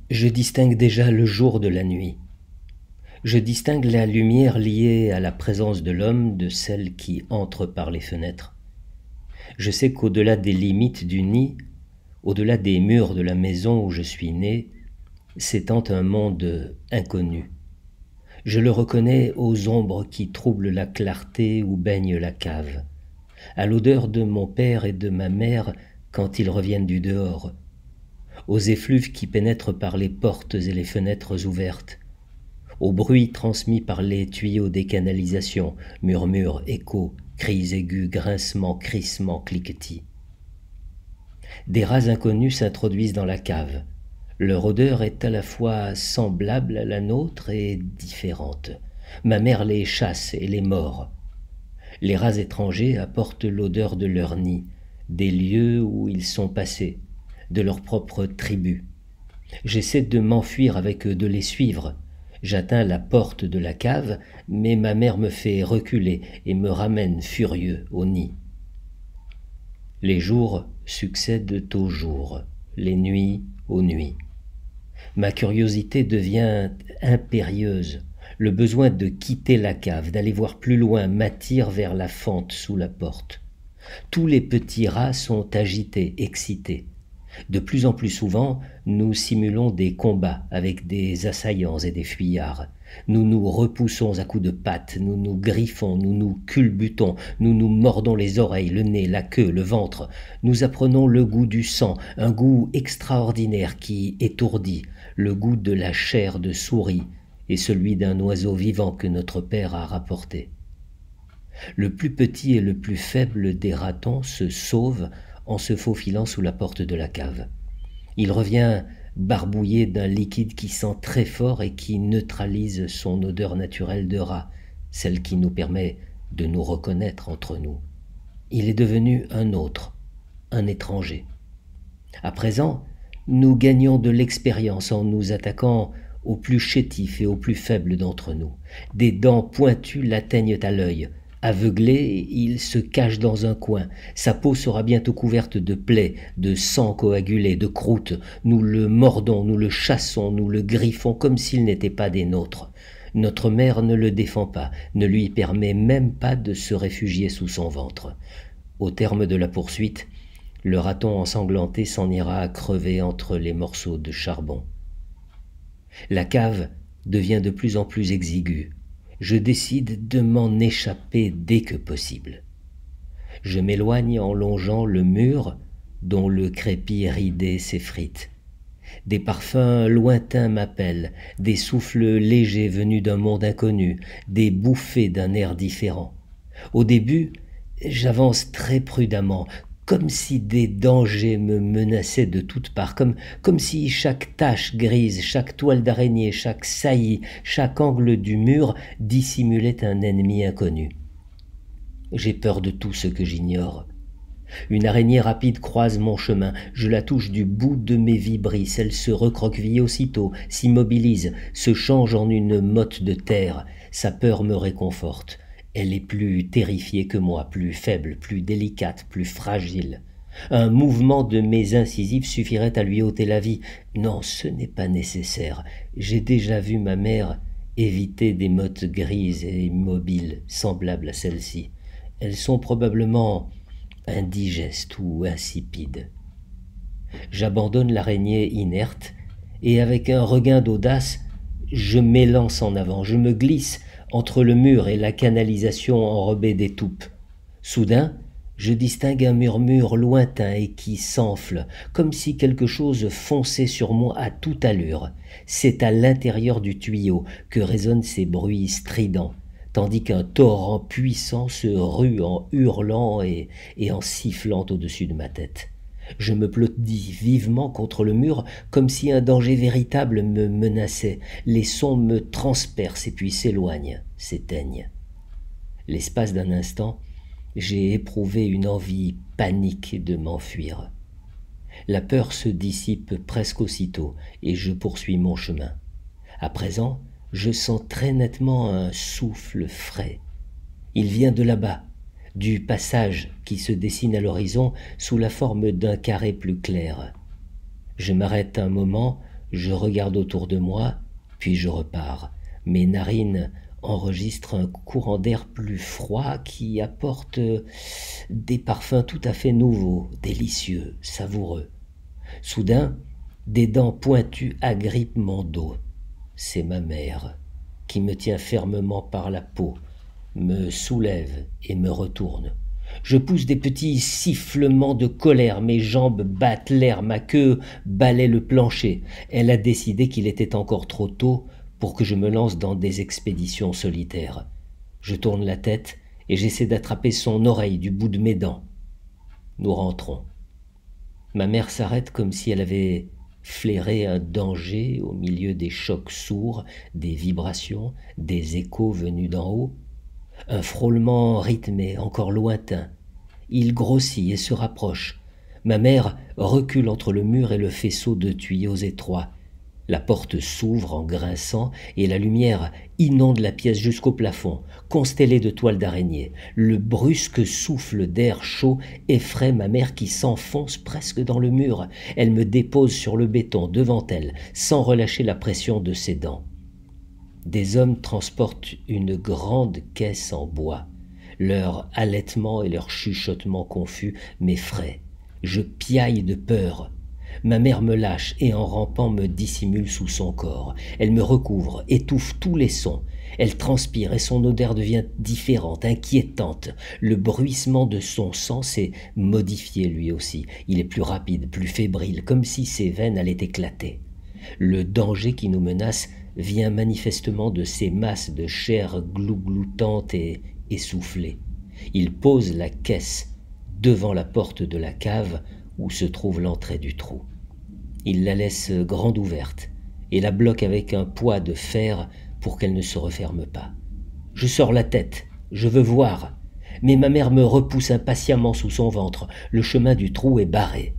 Je distingue déjà le jour de la nuit. Je distingue la lumière liée à la présence de l'homme de celle qui entre par les fenêtres. Je sais qu'au-delà des limites du nid, au-delà des murs de la maison où je suis né, s'étend un monde inconnu. Je le reconnais aux ombres qui troublent la clarté où baigne la cave, à l'odeur de mon père et de ma mère quand ils reviennent du dehors, aux effluves qui pénètrent par les portes et les fenêtres ouvertes, aux bruits transmis par les tuyaux des canalisations, murmures, échos, cris aigus, grincements, crissements, cliquetis. Des rats inconnus s'introduisent dans la cave. Leur odeur est à la fois semblable à la nôtre et différente. Ma mère les chasse et les mord. Les rats étrangers apportent l'odeur de leur nid, des lieux où ils sont passés, de leur propre tribu. J'essaie de m'enfuir avec eux, de les suivre. J'atteins la porte de la cave, mais ma mère me fait reculer et me ramène furieux au nid. Les jours succèdent aux jours, les nuits aux nuits. Ma curiosité devient impérieuse. Le besoin de quitter la cave, d'aller voir plus loin, m'attire vers la fente sous la porte. Tous les petits rats sont agités, excités. De plus en plus souvent, nous simulons des combats avec des assaillants et des fuyards. Nous nous repoussons à coups de pattes, nous nous griffons, nous nous culbutons, nous nous mordons les oreilles, le nez, la queue, le ventre. Nous apprenons le goût du sang, un goût extraordinaire qui étourdit, le goût de la chair de souris et celui d'un oiseau vivant que notre père a rapporté. Le plus petit et le plus faible des ratons se sauve en se faufilant sous la porte de la cave. Il revient barbouillé d'un liquide qui sent très fort et qui neutralise son odeur naturelle de rat, celle qui nous permet de nous reconnaître entre nous. Il est devenu un autre, un étranger. À présent, nous gagnons de l'expérience en nous attaquant aux plus chétifs et aux plus faibles d'entre nous. Des dents pointues l'atteignent à l'œil. Aveuglé, il se cache dans un coin. Sa peau sera bientôt couverte de plaies, de sang coagulé, de croûtes. Nous le mordons, nous le chassons, nous le griffons comme s'il n'était pas des nôtres. Notre mère ne le défend pas, ne lui permet même pas de se réfugier sous son ventre. Au terme de la poursuite, le raton ensanglanté s'en ira crever entre les morceaux de charbon. La cave devient de plus en plus exiguë. Je décide de m'en échapper dès que possible. Je m'éloigne en longeant le mur dont le crépi ridé s'effrite. Des parfums lointains m'appellent, des souffles légers venus d'un monde inconnu, des bouffées d'un air différent. Au début, j'avance très prudemment, comme si des dangers me menaçaient de toutes parts, comme si chaque tache grise, chaque toile d'araignée, chaque saillie, chaque angle du mur dissimulait un ennemi inconnu. J'ai peur de tout ce que j'ignore. Une araignée rapide croise mon chemin, je la touche du bout de mes vibrisses, elle se recroqueville aussitôt, s'immobilise, se change en une motte de terre, sa peur me réconforte. Elle est plus terrifiée que moi, plus faible, plus délicate, plus fragile. Un mouvement de mes incisives suffirait à lui ôter la vie. Non, ce n'est pas nécessaire. J'ai déjà vu ma mère éviter des mottes grises et immobiles, semblables à celle-ci. Elles sont probablement indigestes ou insipides. J'abandonne l'araignée inerte et avec un regain d'audace, je m'élance en avant, je me glisse entre le mur et la canalisation enrobée d'étoupe. Soudain, je distingue un murmure lointain et qui s'enfle, comme si quelque chose fonçait sur moi à toute allure. C'est à l'intérieur du tuyau que résonnent ces bruits stridents, tandis qu'un torrent puissant se rue en hurlant et en sifflant au-dessus de ma tête. Je me blottis vivement contre le mur comme si un danger véritable me menaçait. Les sons me transpercent et puis s'éloignent, s'éteignent. L'espace d'un instant, j'ai éprouvé une envie panique de m'enfuir. La peur se dissipe presque aussitôt et je poursuis mon chemin. À présent, je sens très nettement un souffle frais. Il vient de là-bas, du passage qui se dessine à l'horizon sous la forme d'un carré plus clair. Je m'arrête un moment, Je regarde autour de moi, puis je repars. Mes narines enregistrent un courant d'air plus froid qui apporte des parfums tout à fait nouveaux, délicieux, savoureux. Soudain, des dents pointues agrippent mon dos. C'est ma mère qui me tient fermement par la peau, me soulève et me retourne. Je pousse des petits sifflements de colère, mes jambes battent l'air, ma queue balaie le plancher. Elle a décidé qu'il était encore trop tôt pour que je me lance dans des expéditions solitaires. Je tourne la tête et j'essaie d'attraper son oreille du bout de mes dents. Nous rentrons. Ma mère s'arrête comme si elle avait flairé un danger au milieu des chocs sourds, des vibrations, des échos venus d'en haut. Un frôlement rythmé, encore lointain. Il grossit et se rapproche. Ma mère recule entre le mur et le faisceau de tuyaux étroits. La porte s'ouvre en grinçant et la lumière inonde la pièce jusqu'au plafond, constellée de toiles d'araignée. Le brusque souffle d'air chaud effraie ma mère qui s'enfonce presque dans le mur. Elle me dépose sur le béton devant elle, sans relâcher la pression de ses dents. Des hommes transportent une grande caisse en bois. Leur halètement et leur chuchotement confus m'effraient. Je piaille de peur. Ma mère me lâche et en rampant me dissimule sous son corps. Elle me recouvre, étouffe tous les sons. Elle transpire et son odeur devient différente, inquiétante. Le bruissement de son sang s'est modifié lui aussi. Il est plus rapide, plus fébrile, comme si ses veines allaient éclater. Le danger qui nous menace vient manifestement de ces masses de chair gloutante et essoufflée. Il pose la caisse devant la porte de la cave où se trouve l'entrée du trou. Il la laisse grande ouverte et la bloque avec un poids de fer pour qu'elle ne se referme pas. Je sors la tête, je veux voir, mais ma mère me repousse impatiemment sous son ventre. Le chemin du trou est barré.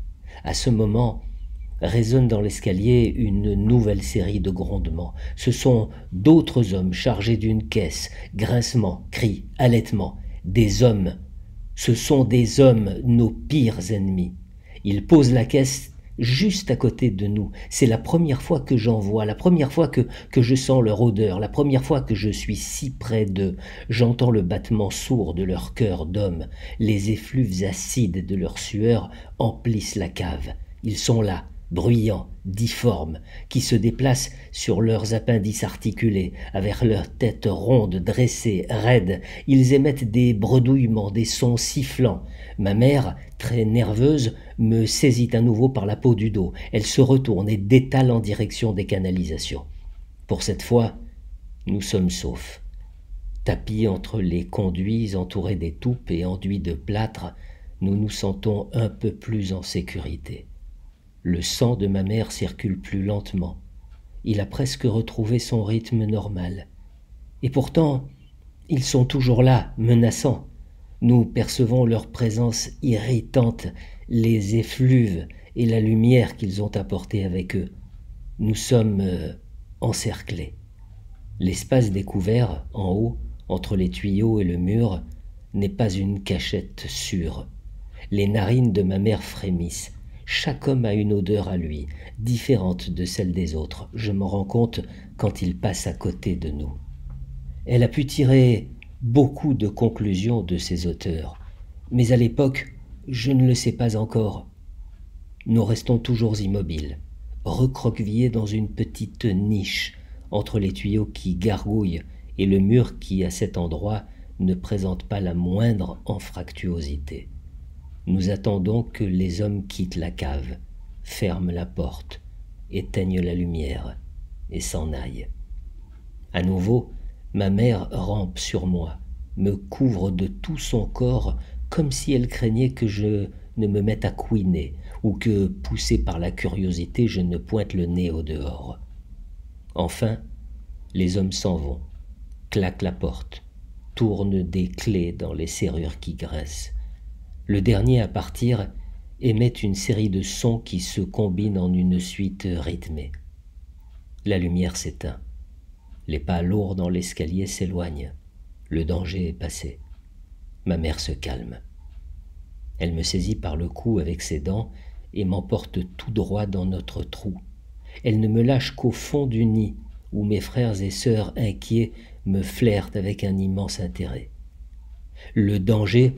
À ce moment, résonne dans l'escalier une nouvelle série de grondements. Ce sont d'autres hommes chargés d'une caisse, grincements, cris, halètements. Des hommes. Ce sont des hommes, nos pires ennemis. Ils posent la caisse juste à côté de nous. C'est la première fois que j'en vois, la première fois que je sens leur odeur, la première fois que je suis si près d'eux. J'entends le battement sourd de leur cœur d'homme. Les effluves acides de leur sueur emplissent la cave. Ils sont là, bruyants, difformes, qui se déplacent sur leurs appendices articulés, avec leurs têtes rondes, dressées, raides. Ils émettent des bredouillements, des sons sifflants. Ma mère, très nerveuse, me saisit à nouveau par la peau du dos. Elle se retourne et détale en direction des canalisations. Pour cette fois, nous sommes saufs. Tapis entre les conduits entourés d'étoupes et enduits de plâtre, nous nous sentons un peu plus en sécurité. Le sang de ma mère circule plus lentement. Il a presque retrouvé son rythme normal. Et pourtant, ils sont toujours là, menaçants. Nous percevons leur présence irritante, les effluves et la lumière qu'ils ont apportée avec eux. Nous sommes encerclés. L'espace découvert, en haut, entre les tuyaux et le mur, n'est pas une cachette sûre. Les narines de ma mère frémissent. Chaque homme a une odeur à lui, différente de celle des autres. Je m'en rends compte quand il passe à côté de nous. Elle a pu tirer beaucoup de conclusions de ces auteurs, mais à l'époque, je ne le sais pas encore. Nous restons toujours immobiles, recroquevillés dans une petite niche entre les tuyaux qui gargouillent et le mur qui, à cet endroit, ne présente pas la moindre anfractuosité. Nous attendons que les hommes quittent la cave, ferment la porte, éteignent la lumière et s'en aillent. À nouveau, ma mère rampe sur moi, me couvre de tout son corps comme si elle craignait que je ne me mette à couiner ou que, poussé par la curiosité, je ne pointe le nez au dehors. Enfin, les hommes s'en vont, claquent la porte, tournent des clés dans les serrures qui grincent. Le dernier à partir émet une série de sons qui se combinent en une suite rythmée. La lumière s'éteint. Les pas lourds dans l'escalier s'éloignent. Le danger est passé. Ma mère se calme. Elle me saisit par le cou avec ses dents et m'emporte tout droit dans notre trou. Elle ne me lâche qu'au fond du nid, où mes frères et sœurs inquiets me flairent avec un immense intérêt. Le danger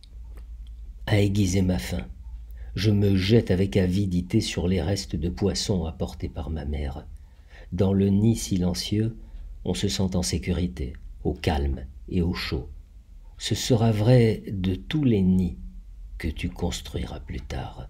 a aiguisé ma faim. Je me jette avec avidité sur les restes de poissons apportés par ma mère. Dans le nid silencieux, on se sent en sécurité, au calme et au chaud. Ce sera vrai de tous les nids que tu construiras plus tard.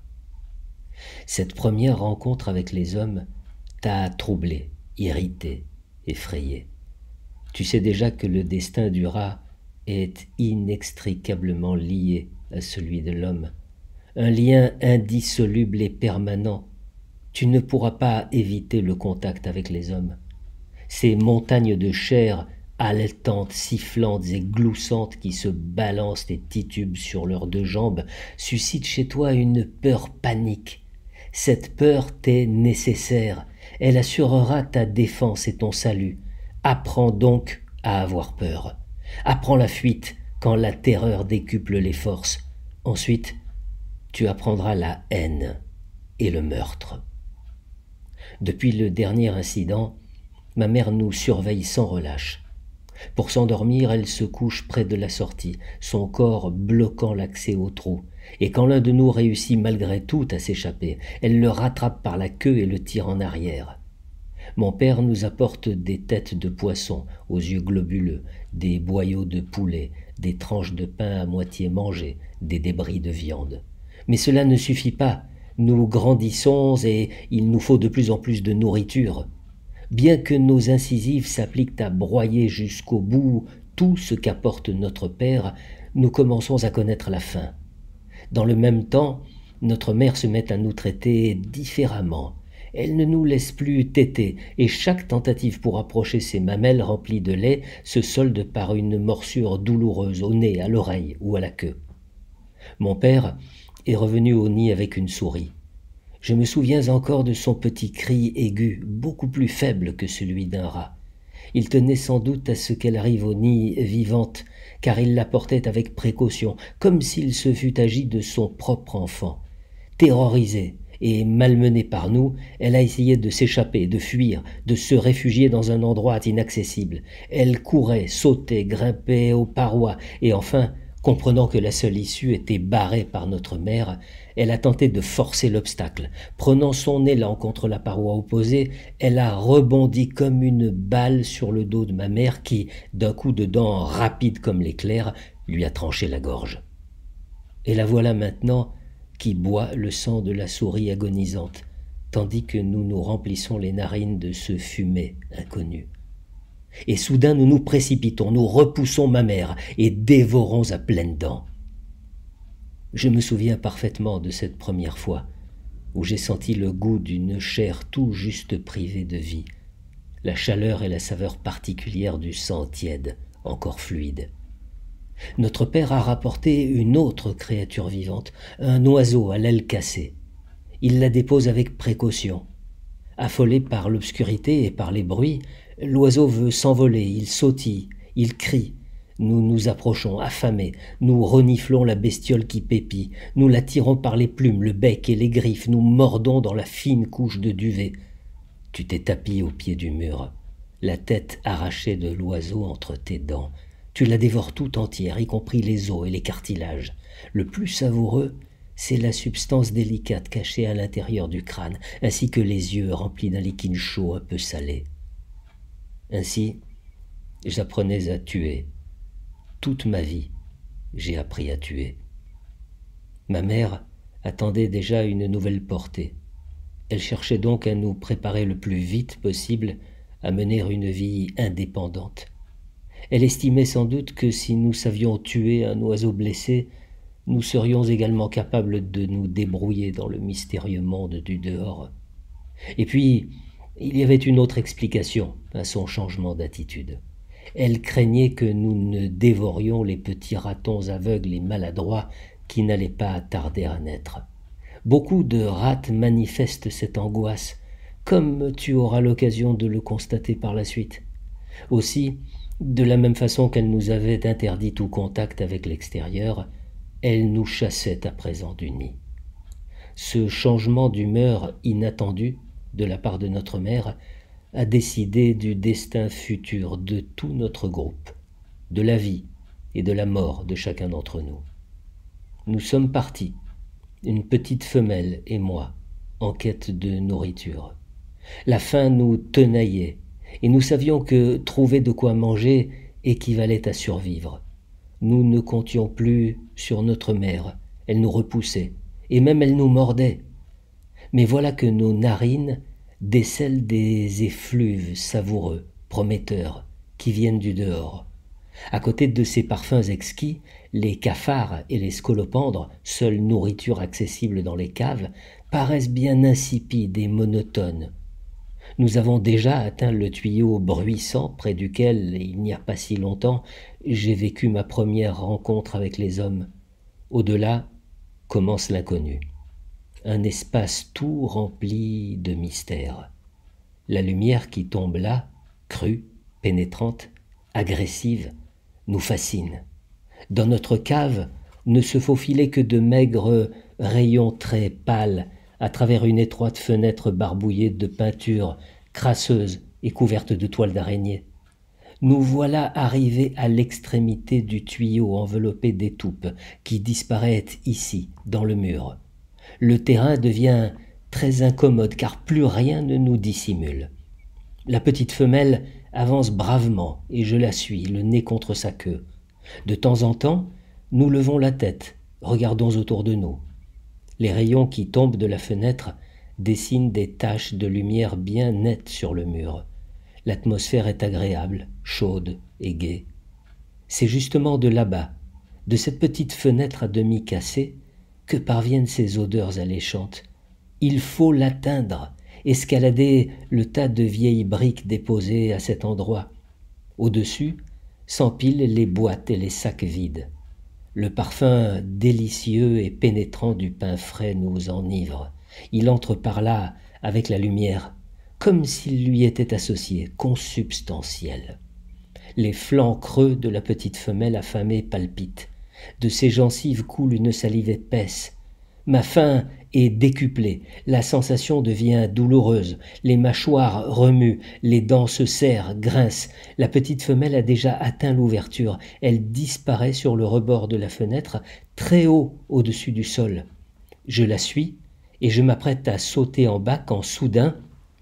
Cette première rencontre avec les hommes t'a troublé, irrité, effrayé. Tu sais déjà que le destin du rat est inextricablement lié à celui de l'homme, un lien indissoluble et permanent. Tu ne pourras pas éviter le contact avec les hommes. Ces montagnes de chair haletantes, sifflantes et gloussantes qui se balancent et titubent sur leurs deux jambes suscitent chez toi une peur panique. Cette peur t'est nécessaire, elle assurera ta défense et ton salut. Apprends donc à avoir peur. Apprends la fuite quand la terreur décuple les forces. Ensuite, tu apprendras la haine et le meurtre. Depuis le dernier incident, ma mère nous surveille sans relâche. Pour s'endormir, elle se couche près de la sortie, son corps bloquant l'accès au trou. Et quand l'un de nous réussit malgré tout à s'échapper, elle le rattrape par la queue et le tire en arrière. Mon père nous apporte des têtes de poisson aux yeux globuleux, des boyaux de poulet, des tranches de pain à moitié mangées, des débris de viande. Mais cela ne suffit pas. Nous grandissons et il nous faut de plus en plus de nourriture. Bien que nos incisives s'appliquent à broyer jusqu'au bout tout ce qu'apporte notre père, nous commençons à connaître la faim. Dans le même temps, notre mère se met à nous traiter différemment. Elle ne nous laisse plus téter, et chaque tentative pour approcher ses mamelles remplies de lait se solde par une morsure douloureuse au nez, à l'oreille ou à la queue. Mon père est revenu au nid avec une souris. Je me souviens encore de son petit cri aigu, beaucoup plus faible que celui d'un rat. Il tenait sans doute à ce qu'elle arrive au nid vivante, car il la portait avec précaution, comme s'il se fût agi de son propre enfant. Terrorisée et malmenée par nous, elle a essayé de s'échapper, de fuir, de se réfugier dans un endroit inaccessible. Elle courait, sautait, grimpait aux parois, et enfin, comprenant que la seule issue était barrée par notre mère, elle a tenté de forcer l'obstacle. Prenant son élan contre la paroi opposée, elle a rebondi comme une balle sur le dos de ma mère qui, d'un coup de dent rapide comme l'éclair, lui a tranché la gorge. Et la voilà maintenant qui boit le sang de la souris agonisante, tandis que nous nous remplissons les narines de ce fumet inconnu. Et soudain nous nous précipitons, nous repoussons ma mère et dévorons à pleines dents. Je me souviens parfaitement de cette première fois où j'ai senti le goût d'une chair tout juste privée de vie, la chaleur et la saveur particulière du sang tiède, encore fluide. Notre père a rapporté une autre créature vivante, un oiseau à l'aile cassée. Il la dépose avec précaution. Affolé par l'obscurité et par les bruits, l'oiseau veut s'envoler, il sautille, il crie. Nous nous approchons, affamés, nous reniflons la bestiole qui pépit, nous la tirons par les plumes, le bec et les griffes, nous mordons dans la fine couche de duvet. Tu t'es tapi au pied du mur, la tête arrachée de l'oiseau entre tes dents. Tu la dévores tout entière, y compris les os et les cartilages. Le plus savoureux, c'est la substance délicate cachée à l'intérieur du crâne, ainsi que les yeux remplis d'un liquide chaud un peu salé. Ainsi, j'apprenais à tuer. Toute ma vie, j'ai appris à tuer. Ma mère attendait déjà une nouvelle portée. Elle cherchait donc à nous préparer le plus vite possible à mener une vie indépendante. Elle estimait sans doute que si nous savions tuer un oiseau blessé, nous serions également capables de nous débrouiller dans le mystérieux monde du dehors. Et puis, il y avait une autre explication à son changement d'attitude. Elle craignait que nous ne dévorions les petits ratons aveugles et maladroits qui n'allaient pas tarder à naître. Beaucoup de rats manifestent cette angoisse, comme tu auras l'occasion de le constater par la suite. Aussi, de la même façon qu'elle nous avait interdit tout contact avec l'extérieur, elle nous chassait à présent du nid. Ce changement d'humeur inattendu, de la part de notre mère, a décidé du destin futur de tout notre groupe, de la vie et de la mort de chacun d'entre nous. Nous sommes partis, une petite femelle et moi, en quête de nourriture. La faim nous tenaillait, et nous savions que trouver de quoi manger équivalait à survivre. Nous ne comptions plus sur notre mère, elle nous repoussait, et même elle nous mordait. Mais voilà que nos narines décèlent des effluves savoureux, prometteurs, qui viennent du dehors. À côté de ces parfums exquis, les cafards et les scolopendres, seule nourriture accessible dans les caves, paraissent bien insipides et monotones. Nous avons déjà atteint le tuyau bruissant près duquel, il n'y a pas si longtemps, j'ai vécu ma première rencontre avec les hommes. Au-delà commence l'inconnu. Un espace tout rempli de mystères. La lumière qui tombe là, crue, pénétrante, agressive, nous fascine. Dans notre cave ne se faufilaient que de maigres rayons très pâles à travers une étroite fenêtre barbouillée de peintures crasseuses et couverte de toiles d'araignée. Nous voilà arrivés à l'extrémité du tuyau enveloppé d'étoupes qui disparaît ici, dans le mur. Le terrain devient très incommode car plus rien ne nous dissimule. La petite femelle avance bravement et je la suis, le nez contre sa queue. De temps en temps, nous levons la tête, regardons autour de nous. Les rayons qui tombent de la fenêtre dessinent des taches de lumière bien nettes sur le mur. L'atmosphère est agréable, chaude et gaie. C'est justement de là-bas, de cette petite fenêtre à demi cassée, que parviennent ces odeurs alléchantes. Il faut l'atteindre, escalader le tas de vieilles briques déposées à cet endroit. Au-dessus s'empilent les boîtes et les sacs vides. Le parfum délicieux et pénétrant du pain frais nous enivre. Il entre par là avec la lumière, comme s'il lui était associé, consubstantiel. Les flancs creux de la petite femelle affamée palpitent. De ses gencives coule une salive épaisse. Ma faim est décuplée, la sensation devient douloureuse, les mâchoires remuent, les dents se serrent, grincent. La petite femelle a déjà atteint l'ouverture, elle disparaît sur le rebord de la fenêtre, très haut au-dessus du sol. Je la suis et je m'apprête à sauter en bas quand soudain,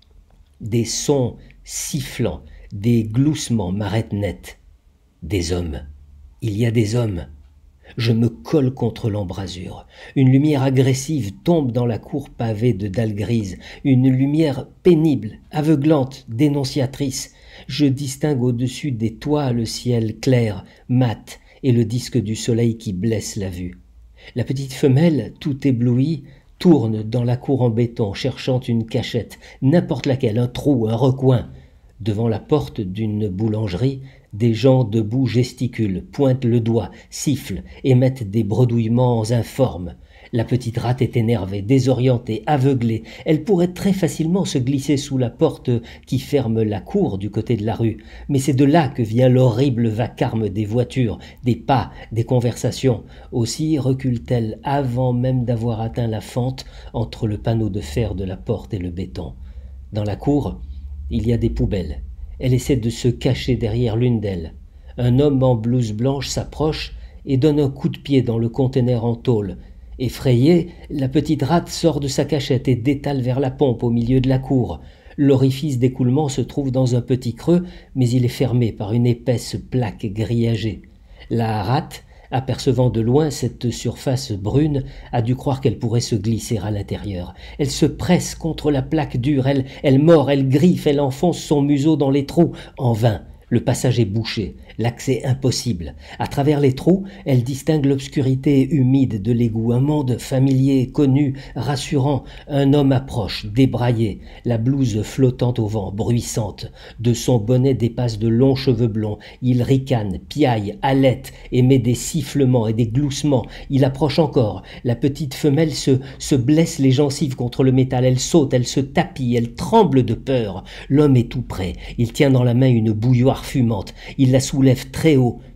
des sons sifflants, des gloussements m'arrêtent net. Des hommes. Il y a des hommes. Je me colle contre l'embrasure. Une lumière agressive tombe dans la cour pavée de dalles grises. Une lumière pénible, aveuglante, dénonciatrice. Je distingue au-dessus des toits le ciel clair, mat, et le disque du soleil qui blesse la vue. La petite femelle, tout éblouie, tourne dans la cour en béton, cherchant une cachette, n'importe laquelle, un trou, un recoin. Devant la porte d'une boulangerie, des gens debout gesticulent, pointent le doigt, sifflent, émettent des bredouillements informes. La petite rate est énervée, désorientée, aveuglée. Elle pourrait très facilement se glisser sous la porte qui ferme la cour du côté de la rue. Mais c'est de là que vient l'horrible vacarme des voitures, des pas, des conversations. Aussi recule-t-elle avant même d'avoir atteint la fente entre le panneau de fer de la porte et le béton. Dans la cour, il y a des poubelles. Elle essaie de se cacher derrière l'une d'elles. Un homme en blouse blanche s'approche et donne un coup de pied dans le conteneur en tôle. Effrayée, la petite rate sort de sa cachette et détale vers la pompe au milieu de la cour. L'orifice d'écoulement se trouve dans un petit creux, mais il est fermé par une épaisse plaque grillagée. La rate, apercevant de loin cette surface brune, a dû croire qu'elle pourrait se glisser à l'intérieur. Elle se presse contre la plaque dure, elle mord, elle griffe, elle enfonce son museau dans les trous. En vain, le passage est bouché, l'accès impossible. À travers les trous, elle distingue l'obscurité humide de l'égout, un monde familier, connu, rassurant. Un homme approche, débraillé, la blouse flottante au vent, bruissante. De son bonnet dépassent de longs cheveux blonds. Il ricane, piaille, halète, émet des sifflements et des gloussements. Il approche encore. La petite femelle se blesse les gencives contre le métal. Elle saute, elle se tapit, elle tremble de peur. L'homme est tout près. Il tient dans la main une bouilloire fumante. Il la soulève très haut,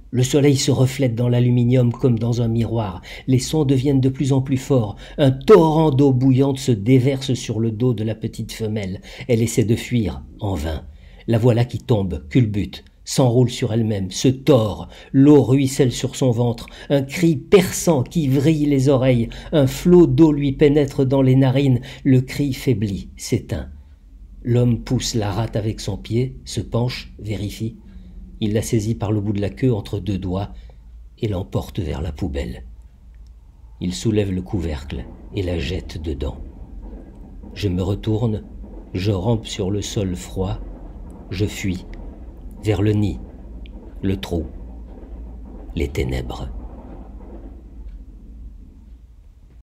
Le soleil se reflète dans l'aluminium comme dans un miroir. Les sons deviennent de plus en plus forts. Un torrent d'eau bouillante se déverse sur le dos de la petite femelle. Elle essaie de fuir, en vain. La voilà qui tombe, culbute, s'enroule sur elle-même, se tord. L'eau ruisselle sur son ventre. Un cri perçant qui vrille les oreilles. Un flot d'eau lui pénètre dans les narines. Le cri faiblit, s'éteint. L'homme pousse la rate avec son pied, se penche, vérifie. Il la saisit par le bout de la queue entre deux doigts et l'emporte vers la poubelle. Il soulève le couvercle et la jette dedans. Je me retourne, je rampe sur le sol froid, je fuis, vers le nid, le trou, les ténèbres.